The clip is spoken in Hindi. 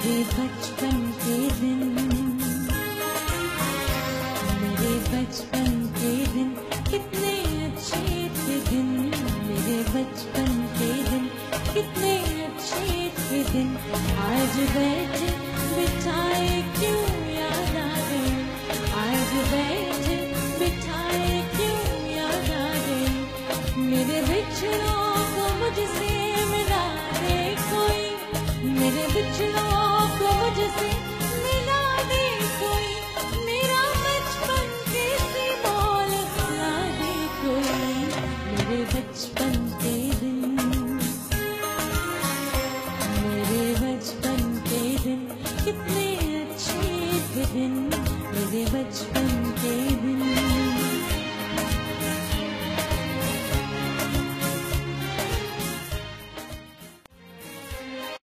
मेरे बचपन के दिन, मेरे बचपन के दिन कितने अच्छे थे दिन, मेरे बचपन के दिन कितने अच्छे थे दिन। आज बैठे बिठाए क्यों याद आ गए, आज बैठे बिठाए क्यों याद आ गए। मेरे बिछड़ों को मुझसे मिला दे कोई, मेरे बिछड़ों को मुझसे मिला दे कोई, मेरा बचपन कैसे बोल ला दे कोई। मेरे बचपन के दिन, मेरे बचपन के दिन कितने अच्छे थे दिन, मेरे बचपन के